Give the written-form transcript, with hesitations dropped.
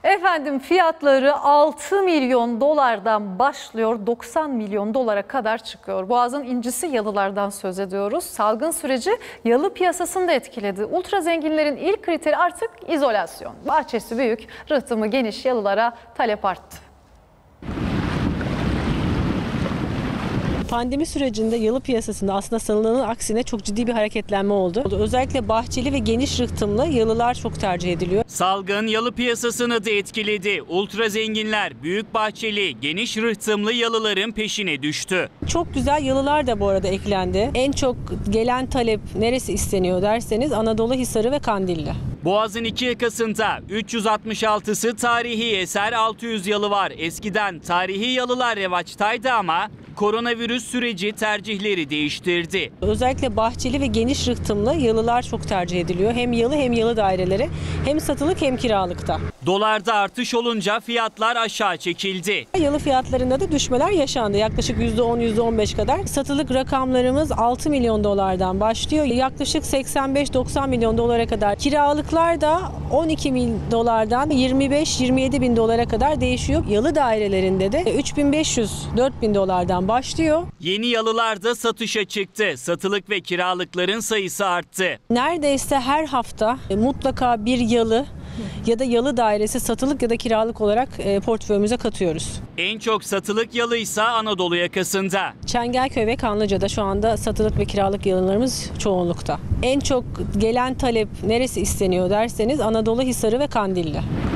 Efendim fiyatları 6 milyon dolardan başlıyor, 90 milyon dolara kadar çıkıyor. Boğaz'ın incisi yalılardan söz ediyoruz. Salgın süreci yalı piyasasını da etkiledi. Ultra zenginlerin ilk kriteri artık izolasyon. Bahçesi büyük, rıhtımı geniş yalılara talep arttı. Pandemi sürecinde yalı piyasasında aslında sanılanın aksine çok ciddi bir hareketlenme oldu. Özellikle bahçeli ve geniş rıhtımlı yalılar çok tercih ediliyor. Salgın yalı piyasasını da etkiledi. Ultra zenginler büyük bahçeli, geniş rıhtımlı yalıların peşine düştü. Çok güzel yalılar da bu arada eklendi. En çok gelen talep neresi isteniyor derseniz Anadolu Hisarı ve Kandilli. Boğaz'ın iki yakasında 366'sı tarihi eser 600 yalı var. Eskiden tarihi yalılar revaçtaydı ama koronavirüs süreci tercihleri değiştirdi. Özellikle bahçeli ve geniş rıhtımlı yalılar çok tercih ediliyor. Hem yalı hem yalı daireleri, hem satılık hem kiralıkta. Dolarda artış olunca fiyatlar aşağı çekildi. Yalı fiyatlarında da düşmeler yaşandı. Yaklaşık %10, %15 kadar. Satılık rakamlarımız 6 milyon dolardan başlıyor. Yaklaşık 85-90 milyon dolara kadar. Kiralıklar da 12 bin dolardan 25-27 bin dolara kadar değişiyor. Yalı dairelerinde de 3500-4000 dolardan başlıyor. Yeni yalılar da satışa çıktı. Satılık ve kiralıkların sayısı arttı. Neredeyse her hafta mutlaka bir yalı ya da yalı dairesi satılık ya da kiralık olarak portföyümüze katıyoruz. En çok satılık yalıysa Anadolu yakasında. Çengelköy ve Kanlıca'da şu anda satılık ve kiralık yalılarımız çoğunlukta. En çok gelen talep neresi isteniyor derseniz Anadolu Hisarı ve Kandilli.